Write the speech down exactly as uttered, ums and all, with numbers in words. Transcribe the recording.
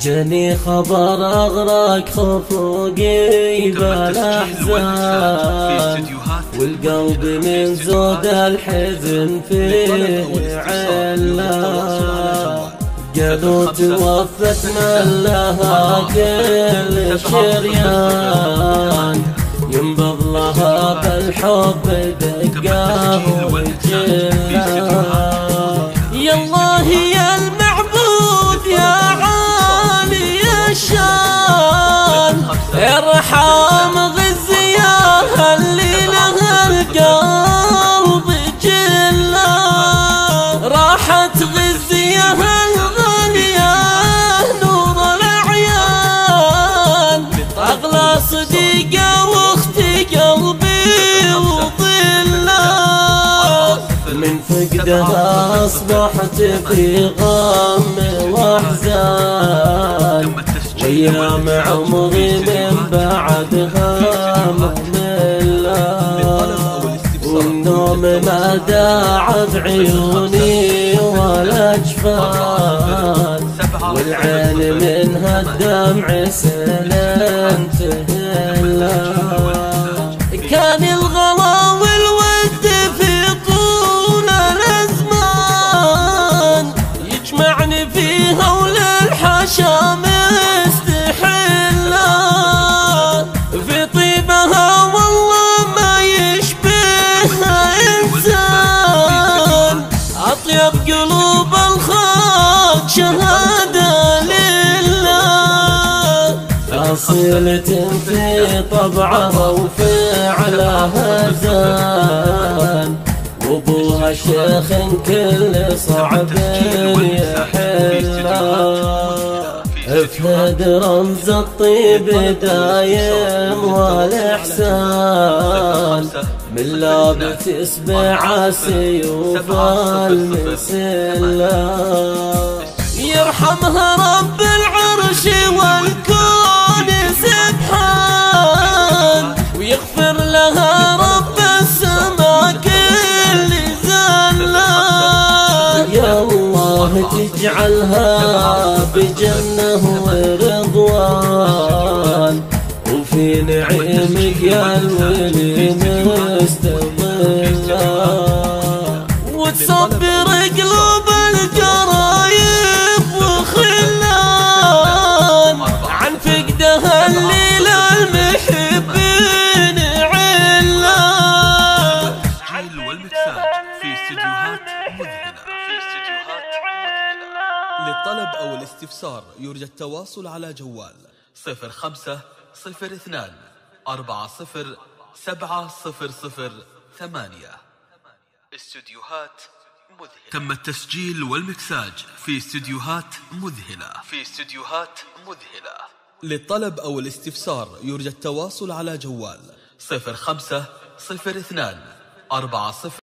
جاني خبر أغرق خفوقي بالأحزان، والقلب من زود الحزن فيه علان. قالوا توفت من لها كل شريان، ينبض لها بالحب دقاه وجلان. يا الله يا المعبود يا عالي الشان، ارحم غزياها اللي لها القلب جلان. راحت غزياها الغالية نور الأعيان، أغلى صديقة واختي قلبي وظلان. من فقدها أصبحت في غم وأحزان، وأيام عمري من بعدها مملان. والنوم ما داع بعيوني ولا جفان، والعين منها الدمع سلام تهلان. كان الغلا والود في طول الأزمان، يجمعني فيها وللحشا مستحلا. في طيبها والله ما يشبهها إنسان، أطيب قلوب الخلق شهادة لله. أصيلة في طبعها وفعلها زان، وابوها شيخ كل صعب يحلها. افهد رمز الطيب دايم والإحسان، من لابت اسبع سيوف المسلة. يرحمها رب العرش والكون سبحان، ويغفر لها رب السماء كل زلان. يا الله تجعلها بجنة ورضوان، وفي نعيمك يا الولي مستملا. وتصبر قلوب القرايب وخلان، عن فقدها الليل المحبين علان. التسجيل والمكساج في استديوهات مذهلة. في استديوهات مذهلة. للطلب أو الاستفسار يرجى التواصل على جوال صفر خمسة صفر اثنان أربعة صفر سبعة صفر صفر ثمانية. استديوهات مذهلة. تم التسجيل والمكساج في استديوهات مذهلة. في استديوهات مذهلة. للطلب أو الاستفسار يرجى التواصل على جوال صفر خمسة صفر اثنان أربعة صفر